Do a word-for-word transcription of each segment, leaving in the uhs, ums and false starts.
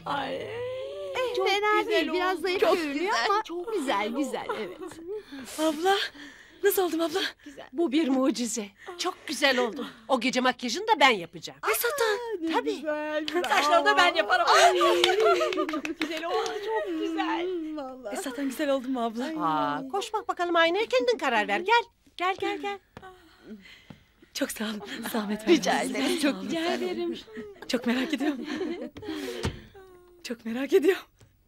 Ay. Eh, çok fena güzel değil, oldu. biraz zayıf Çok görünüyor güzel, ama çok güzel güzel evet. Abla, nasıl oldum abla? Güzel. Bu bir mucize. Çok güzel oldu. O gece makyajını da ben yapacağım. Esat'tan. Tabii. Güzel, güzel. Saçlarını da ben yaparım. Çok güzel oldu, çok güzel. Vallahi. Esat'tan güzel oldum mu abla? Aa, koş bak bakalım aynaya, kendin karar ver. Gel. Gel gel gel. Çok sağ olun. Zahmet Rica verdiniz. ederim, Sağ çok olun. rica ederim. Çok merak ediyorum. Çok merak ediyorum.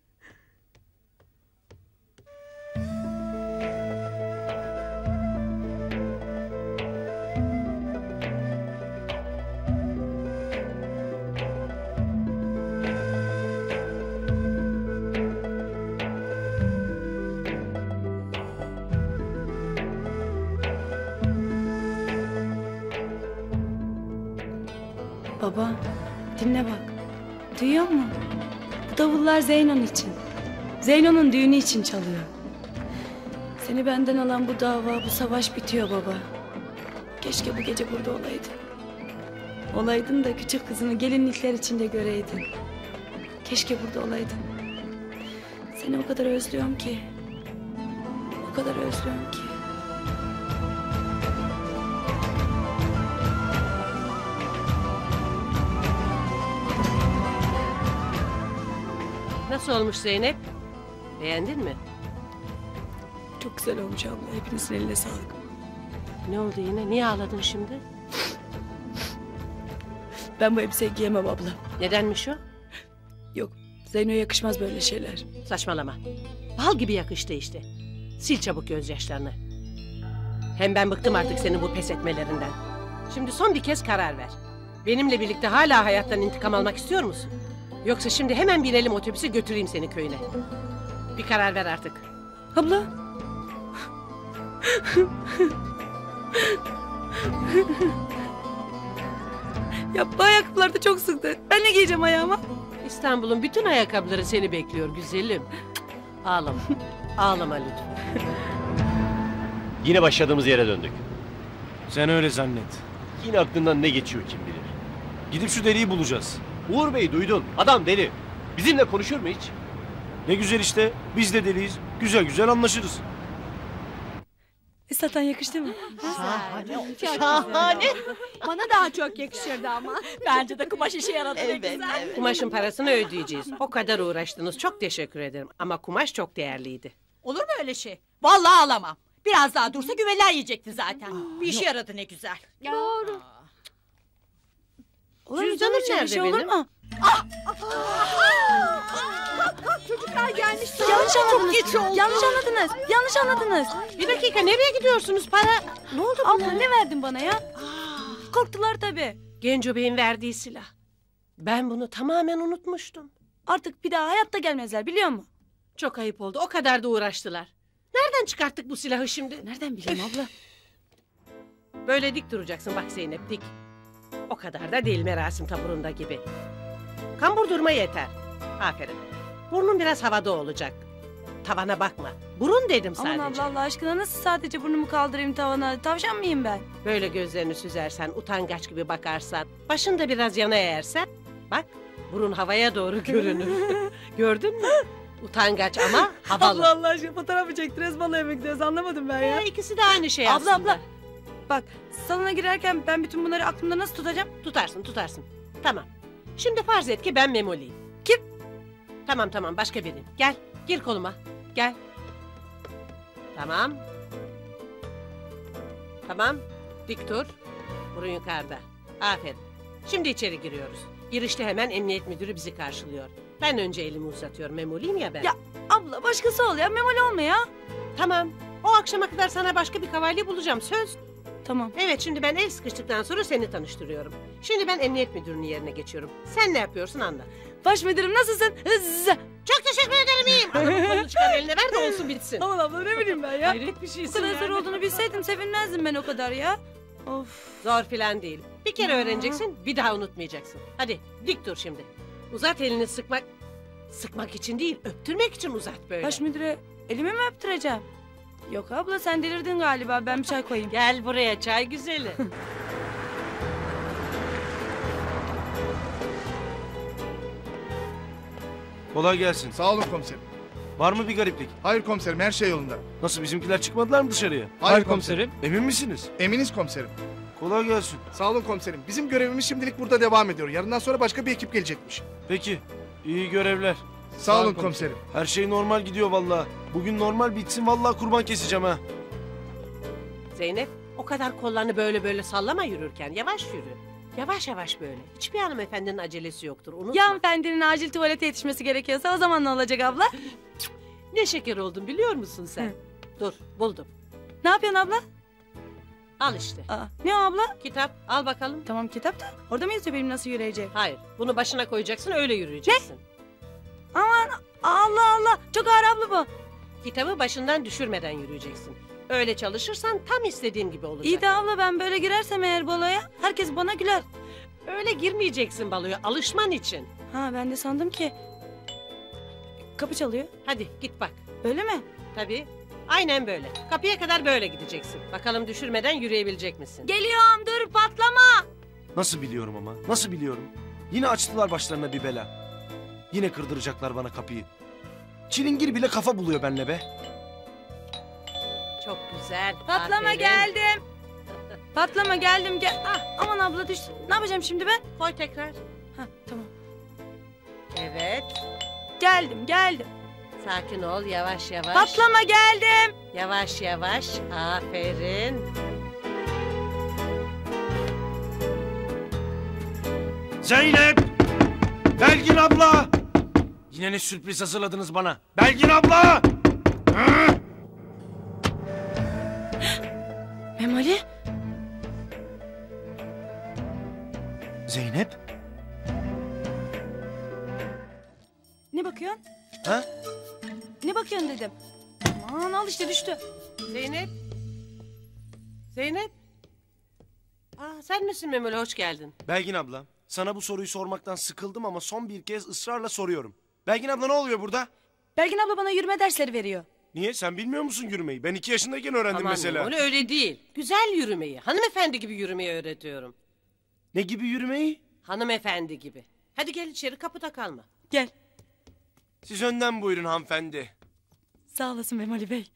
Baba, dinle bak. Duyuyor musun? Bu davullar Zeyno'nun için. Zeyno'nun düğünü için çalıyor. Seni benden alan bu dava, bu savaş bitiyor baba. Keşke bu gece burada olaydın. Olaydın da küçük kızını gelinlikler içinde göreydin. Keşke burada olaydın. Seni o kadar özlüyorum ki. O kadar özlüyorum ki. Nasıl olmuş Zeynep? Beğendin mi? Çok güzel olmuş abla. Hepinizin eline sağlık. Ne oldu yine? Niye ağladın şimdi? Ben bu elbiseyi giyemem abla. Nedenmiş o? Yok, Zeyno'ya yakışmaz böyle şeyler. Saçmalama. Bal gibi yakıştı işte. Sil çabuk gözyaşlarını. Hem ben bıktım artık senin bu pes etmelerinden. Şimdi son bir kez karar ver. Benimle birlikte hala hayattan intikam almak istiyor musun? Yoksa şimdi hemen binelim otobüse, götüreyim seni köyüne. Bir karar ver artık. Abla. Ya bu ayakkabılar da çok sıktı. Ben ne giyeceğim ayağıma? İstanbul'un bütün ayakkabıları seni bekliyor güzelim. Ağlama. Ağlama lütfen. Yine başladığımız yere döndük. Sen öyle zannet. Yine aklından ne geçiyor kim bilir. Gidip şu deliği bulacağız. Uğur Bey duydun. Adam deli. Bizimle konuşur mu hiç? Ne güzel işte. Biz de deliyiz. Güzel güzel anlaşırız. Esat'tan yakıştı mı? Şahane. Şahane. Bana daha çok yakışırdı ama. Bence de kumaş işe yaradı. Evet, ne güzel. evet. Kumaşın parasını ödeyeceğiz. O kadar uğraştınız. Çok teşekkür ederim. Ama kumaş çok değerliydi. Olur mu öyle şey? Vallahi alamam. Biraz daha dursa güveler yiyecekti zaten. Bir işe yaradı ne güzel. Doğru. Olur Cüzdanım canım, nerede şey olur benim? mu? Çocuklar gelmiş. Yanlış anladınız. geç oldu. Yanlış anladınız. Yanlış anladınız. Bir dakika, nereye gidiyorsunuz? Para... Ne oldu buna? Abla ne verdin bana ya? Korktular tabii. Genco Bey'in verdiği silah. Ben bunu tamamen unutmuştum. Artık bir daha hayatta gelmezler biliyor musun? Çok ayıp oldu. O kadar da uğraştılar. Nereden çıkarttık bu silahı şimdi? Nereden bileyim abla? Böyle dik duracaksın bak Zeynep, dik. O kadar da değil merasim taburunda gibi. Kambur durma yeter. Aferin. Burnun biraz havada olacak. Tavana bakma. Burun dedim sadece. Aman abla Allah aşkına nasıl sadece burnumu kaldırayım tavana? Tavşan mıyım ben? Böyle gözlerini süzersen, utangaç gibi bakarsan, başını da biraz yana eğersen, bak burun havaya doğru görünür. Gördün mü? Utangaç ama havalı. Allah Allah aşkına fotoğraf mı çektiniz? Vallahi mı gidiyoruz anlamadım ben ya. Ee, ikisi de aynı şey Abla, aslında. abla. Bak salona girerken ben bütün bunları aklımda nasıl tutacağım? Tutarsın tutarsın. Tamam. Şimdi farz et ki ben Memoli'yim. Kim? Tamam tamam, başka biri. Gel gir koluma. Gel. Tamam. Tamam. Dik dur. Burun yukarıda. Aferin. Şimdi içeri giriyoruz. Girişte hemen emniyet müdürü bizi karşılıyor. Ben önce elimi uzatıyorum. Memoli'yim ya ben. Ya abla başkası ol ya memoli olma ya. Tamam. O akşama kadar sana başka bir kavalye bulacağım. Söz. Tamam. Evet, şimdi ben el sıkıştıktan sonra seni tanıştırıyorum. Şimdi ben emniyet müdürünün yerine geçiyorum. Sen ne yapıyorsun anla. Baş müdürüm nasılsın? Hızz. Çok teşekkür ederim, iyiyim. Adamın kolunu çıkar eline ver de olsun bitsin. Aman abla ne bileyim ben ya. Hayret bir Bu şeysin kadar yani. zor olduğunu bilseydim sevinmezdim ben o kadar ya. Of. Zor filan değil. Bir kere öğreneceksin, bir daha unutmayacaksın. Hadi dik dur şimdi. Uzat elini, sıkmak... Sıkmak için değil, öptürmek için uzat böyle. Baş müdüre elimi mi öptüreceğim? Yok abla sen delirdin galiba, ben bir çay koyayım. Gel buraya çay güzeli. Kolay gelsin. Sağ olun komiserim. Var mı bir gariplik? Hayır komiserim, her şey yolunda. Nasıl, bizimkiler çıkmadılar mı dışarıya? Hayır komiserim. Emin misiniz? Eminiz komiserim. Kolay gelsin. Sağ olun komiserim. Bizim görevimiz şimdilik burada devam ediyor. Yarından sonra başka bir ekip gelecekmiş. Peki. İyi görevler. Sağ, olun komiserim. Her şey normal gidiyor vallahi. Bugün normal bitsin vallahi kurban keseceğim ha. Zeynep, o kadar kollarını böyle böyle sallama yürürken. Yavaş yürü. Yavaş yavaş böyle. Hiçbir hanımefendinin acelesi yoktur. Unutma. Ya hanımefendinin acil tuvalete yetişmesi gerekiyorsa o zaman ne olacak abla? Ne şeker oldun biliyor musun sen? Hı. Dur, buldum. Ne yapıyorsun abla? Al işte. Aa, ne o abla? Kitap, al bakalım. Tamam kitap da. Orada mı yazıyor benim nasıl yürüyeceğim? Hayır, bunu başına koyacaksın, öyle yürüyeceksin. Aman Allah Allah. Çok ağır abla bu. Kitabı başından düşürmeden yürüyeceksin. Öyle çalışırsan tam istediğim gibi olacak. İyi de abla ben böyle girersem eğer baloya herkes bana güler. Öyle girmeyeceksin baloya, alışman için. Ha ben de sandım ki kapı çalıyor. Hadi git bak. Öyle mi? Tabii. Aynen böyle. Kapıya kadar böyle gideceksin. Bakalım düşürmeden yürüyebilecek misin? Geliyorum dur patlama. Nasıl biliyorum ama? Nasıl biliyorum? Yine açtılar başlarına bir bela. Yine kırdıracaklar bana kapıyı. Çilingir bile kafa buluyor benle be. Çok güzel. Patlama Aferin. geldim. Patlama geldim gel. Ah, aman abla düştü. Ne yapacağım şimdi ben? Koy tekrar. Ha tamam. Evet. Geldim geldim. Sakin ol, yavaş yavaş. Patlama geldim. Yavaş yavaş. Aferin. Zeynep! Belgin abla! Yine ne sürpriz hazırladınız bana? Belgin abla! Hı? Memoli. Zeynep? Ne bakıyorsun? Ha? Ne bakıyorsun dedim. Aman al işte düştü. Zeynep. Zeynep. Aa, sen misin Memoli? Hoş geldin. Belgin abla, sana bu soruyu sormaktan sıkıldım ama son bir kez ısrarla soruyorum. Belgin abla ne oluyor burada? Belgin abla bana yürüme dersleri veriyor. Niye? Sen bilmiyor musun yürümeyi? Ben iki yaşındayken öğrendim Aman mesela. Memoli öyle değil. Güzel yürümeyi, hanımefendi gibi yürümeyi öğretiyorum. Ne gibi yürümeyi? Hanımefendi gibi. Hadi gel içeri, kapıda kalma. Gel. Siz önden buyurun hanımefendi. Sağ olasın Memoli Bey.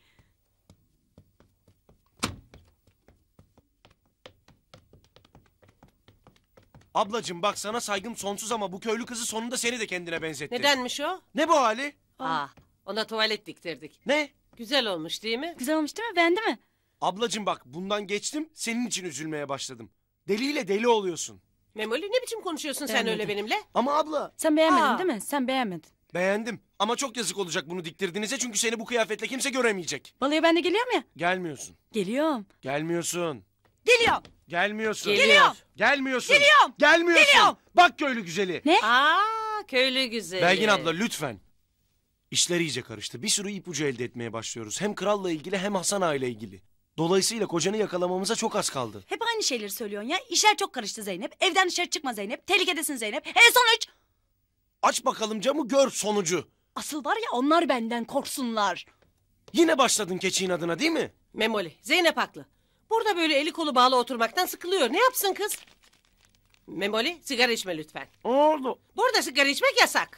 Ablacığım bak sana saygım sonsuz ama bu köylü kızı sonunda seni de kendine benzetti. Nedenmiş o? Ne bu hali? Aa, ona tuvalet diktirdik. Ne? Güzel olmuş değil mi? Güzel olmuş değil mi? Beğendi mi? Ablacığım bak bundan geçtim senin için üzülmeye başladım. Deliyle deli oluyorsun. Memoli ne biçim konuşuyorsun sen Beğenmedim. öyle benimle? Ama abla Sen beğenmedin Aa. değil mi? Sen beğenmedin. beğendim ama çok yazık olacak bunu diktirdiğinize çünkü seni bu kıyafetle kimse göremeyecek. Baloya ben de geliyorum ya. Gelmiyorsun. Geliyorum. Gelmiyorsun. Geliyorum. Gelmiyorsun. Geliyor. Gelmiyorsun. Geliyorum. Gelmiyorsun. Geliyorum. Bak köylü güzeli. Ne? Aa, köylü güzeli. Belgin abla lütfen. İşler iyice karıştı. Bir sürü ipucu elde etmeye başlıyoruz. Hem kralla ilgili hem Hasan Ağa ile ilgili. Dolayısıyla kocanı yakalamamıza çok az kaldı. Hep aynı şeyleri söylüyorsun ya. İşler çok karıştı Zeynep. Evden dışarı çıkma Zeynep. Tehlikedesin Zeynep. E sonuç? Aç bakalım camı gör sonucu. Asıl var ya onlar benden korksunlar. Yine başladın keçiğin adına değil mi? Memoli, Zeynep haklı. Burada böyle eli kolu bağlı oturmaktan sıkılıyor. Ne yapsın kız? Memoli, sigara içme lütfen. Oldu. Burada sigara içmek yasak.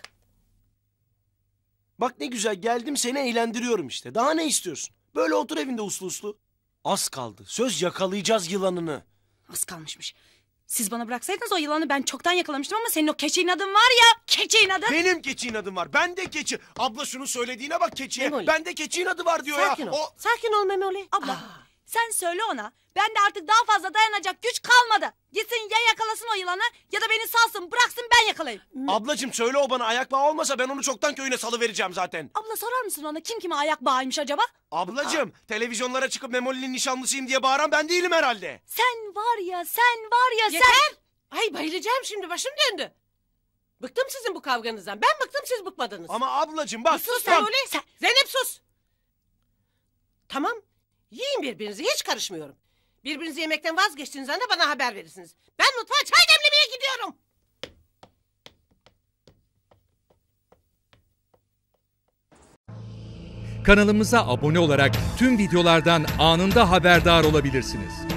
Bak ne güzel geldim seni eğlendiriyorum işte. Daha ne istiyorsun? Böyle otur evinde uslu uslu. Az kaldı. Söz yakalayacağız yılanını. Az kalmışmış. Siz bana bıraksaydınız o yılanı ben çoktan yakalamıştım ama senin o keçeğin adın var ya. Keçeğin adın. Benim keçiğin adım var. Ben de keçi. Abla şunu söylediğine bak keçiye. Memoli. Ben de keçiğin adı var diyor Sakin ya. ol. O... Sakin ol Memoli. Abla sen söyle ona. Ben de artık daha fazla dayanacak güç kalmadı. Gitsin ya yakalasın o yılanı ya da beni salsın bıraksın ben yakalayayım. Ablacığım söyle o bana ayak bağı olmasa ben onu çoktan köyüne salıvereceğim zaten. Abla sorar mısın ona kim kime ayak bağıymış acaba? Ablacığım televizyonlara çıkıp Memoli'nin nişanlısıyım diye bağıran ben değilim herhalde. Sen var ya sen var ya Yeter. sen. Ay bayılacağım şimdi, başım döndü. Bıktım sizin bu kavganızdan. Ben bıktım, siz bıkmadınız. Ama ablacığım bak. Sus bak. Memoli. Zeynep sus. Tamam. Yiyin birbirinizi, hiç karışmıyorum. Birbirinizi yemekten vazgeçtiğiniz anda bana haber verirsiniz. Ben mutfağa çay demlemeye gidiyorum. Kanalımıza abone olarak tüm videolardan anında haberdar olabilirsiniz.